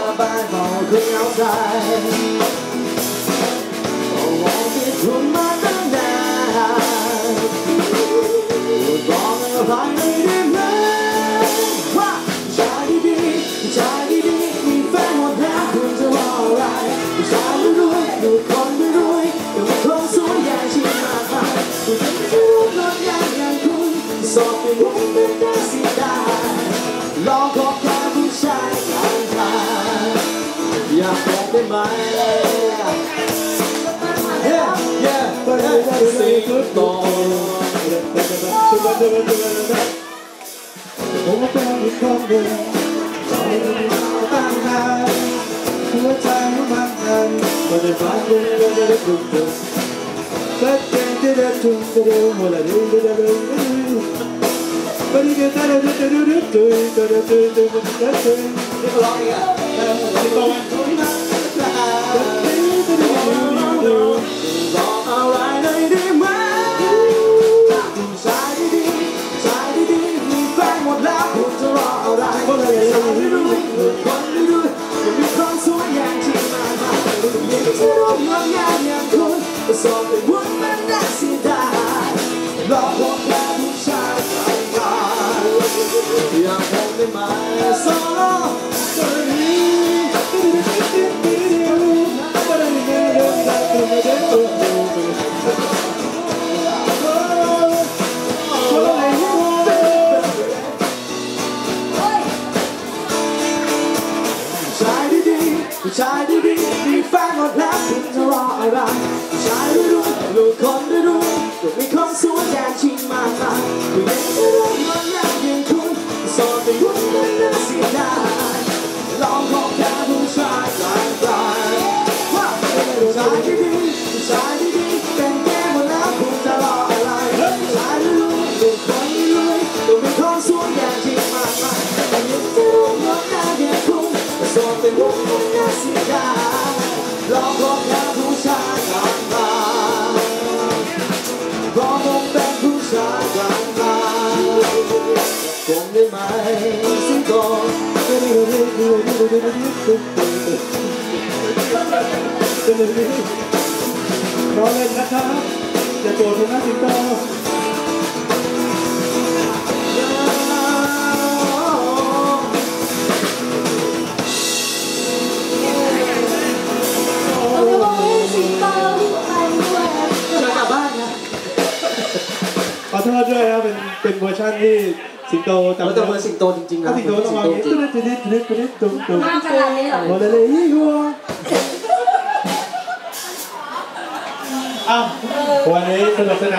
บายบอกคุณเอาใจมองที่คุณมาตั้งนานบอกให้ผ่านไปได้ไหมว่าชายดีๆชายดีๆมีแฟนหมดแล้วคุณจะรออะไรชายรวยดูคนรวยแต่ว่าคนสวยอย่างชิมากมายคุณจะไม่รู้รถอย่างคุณสอบไปวันเป็นได้สิได้ลองขอแค่ผู้ชายกันทางอยากบอกได้ไหม Say goodbye ผมว่าเป็นอีกคนเดิมใจตั้งนานหัวใจมันกันก็ได้ฟังดูได้ดูดูแต่เจนจะได้ดูดูหัวละดูดูดูดูไม่ได้ก็ได้ดูดูดูดูดูดูดูดูดูดูนี่ก็ร้องอีกอ่ะที่ตรงนั้นบอกอะไรเลยได้ไหมชายดีๆชายดีๆมีแฟนหมดแล้วคุณจะรออะไรคนรวยคนรวยยังมีความสวยอย่างที่มายังจะรู้งามอย่างคุณสอบไปวุ่นมันน่าเสียดายรอพบแค่ผู้ชายใจร้ายอยากพบได้ไหมสองชายดีๆมีแฟนหมดแล้วคุณจะรออะไรชายรู้ลูกคนรู้ก็มีความสวยอย่างชิงมากมายก็ยังจะรู้มันยากอย่างคุณสอนไปวุ่นมันน่าเสียดายลองขอแค่ผู้ชายกลางว่าชายดีๆชายดีๆเป็นแก่หมดแล้วคุณจะรออะไรชายรู้ลูกคนรู้ก็มีความสวยอย่างชิงมากมายก็ยังจะรู้มันยากอย่างคุณสอนไปวุ่นมันน่าเสียดายลองขอแค่ผู้ชายกลางเพราะผมเป็นผู้ชายกลางคงได้ไหมสิก่อนรอเล่นนะครับอย่าโกรธผมนะสิงโตขอโทษด้วยครับเป็นเวอร์ชันที่สิงโตจำเป็นสิงโตจริงๆนะสิงโตต้องมาตุ้ดตุ้ดตุ้ดตุ้ดตุ้ดตุ้ดขนาดนี้เหรอโอ้เลยอีกัวอ้าววันนี้สนุกสนาน